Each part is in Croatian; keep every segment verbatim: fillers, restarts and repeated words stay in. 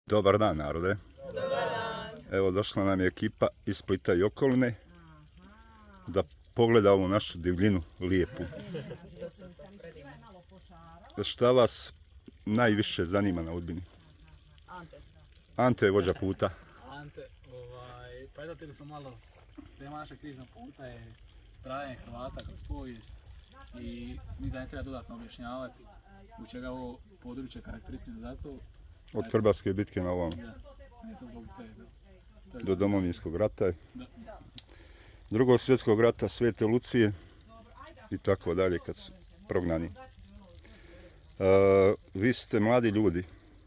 Dobar dan, narode. Dobar dan. Evo, došla nam je ekipa iz Splita i okoline da pogleda ovu našu divljinu lijepu. Šta vas najviše zanima na Udbini? Ante. Ante je vođa puta. Ante, ovaj, pratili smo malo, tema našeg križnog puta je strajanje Hrvata kroz povijest i mi za ne treba dodatno objašnjavati u čega ovo područje karakteristično za to. Od Krbavske bitke na ovom Da, eto zbog te, da. do Domovinskog rata, Da. Drugog svjetskog rata, Svete Lucije i tako dalje kad su prognani. Uh, vi ste mladi ljudi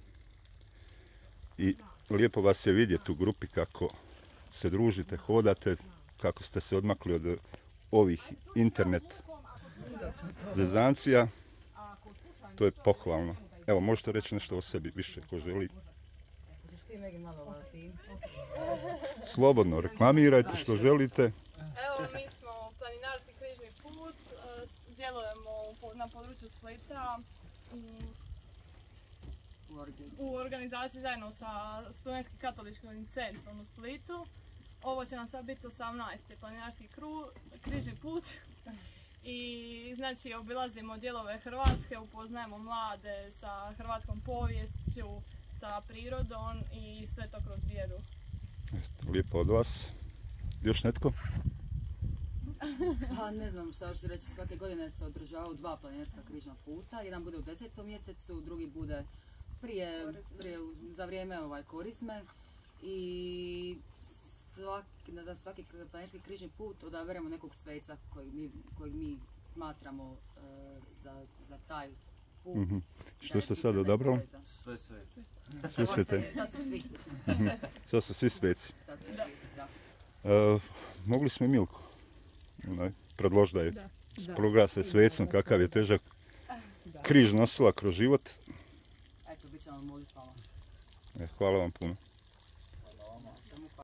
i lijepo vas je vidjeti u grupi kako se družite, hodate, kako ste se odmakli od ovih internet zezancija. To je pohvalno. Evo, možete reći nešto o sebi više, ko želi. Slobodno, reklamirajte što želite. Evo, mi smo Planinarski križni put, djelujemo na području Splita u organizaciji zajedno sa Studentskim katoličkim centrom u Splitu. Ovo će nam sad biti osamnaesti Planinarski križni put. I znači obilazimo dijelove Hrvatske, upoznajemo mlade sa hrvatskom poviješću, sa prirodom i sve to kroz vjeru. Lijepo od vas. Još netko? Pa ne znam šta ću reći, svake godine se održavaju dva planinarska križna puta. Jedan bude u desetom mjesecu, drugi bude prije, prije za vrijeme ovaj, korizme. I svaki, za svaki planinarski križni put odaberemo nekog sveca kojeg mi, kojeg mi smatramo uh, za, za taj put. Mm-hmm. Što ste sad odabrali? Sve sve. Sve svete. Sad su svi. Sad su svi sveci. Sad su svi, da. Uh, mogli smo i Milku predložiti da je proglase svecom kakav je težak križ nosila kroz život. Eto, bit će vam molitvama. E, hvala vam puno.